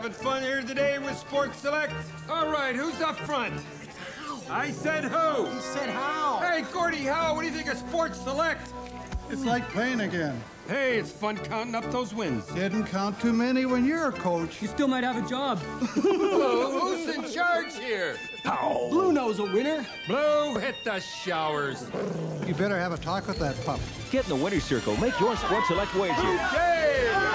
Having fun here today with Sports Select? All right, who's up front? It's Howe. I said who? He said Howe. Hey, Gordie Howe, what do you think of Sports Select? It's like playing again. Hey, it's fun counting up those wins. Didn't count too many when you're a coach. You still might have a job. Who's in charge here? Blue knows a winner. Blue, hit the showers. You better have a talk with that pup. Get in the winner's circle. Make your Sports Select wager. Okay.